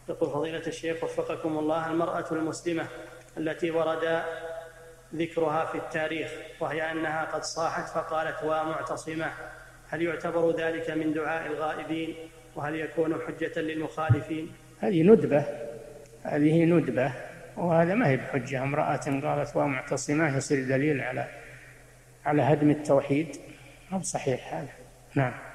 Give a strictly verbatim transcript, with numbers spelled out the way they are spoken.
يقول فضيلة الشيخ وفقكم الله، المرأة المسلمة التي ورد ذكرها في التاريخ وهي أنها قد صاحت فقالت ومعتصمة، هل يعتبر ذلك من دعاء الغائبين؟ وهل يكون حجة للمخالفين؟ هذه ندبة، هذه ندبة، وهذا ما هي بحجة. امرأة قالت ومعتصمة يصير دليل على على هدم التوحيد، مو صحيح هذا. نعم.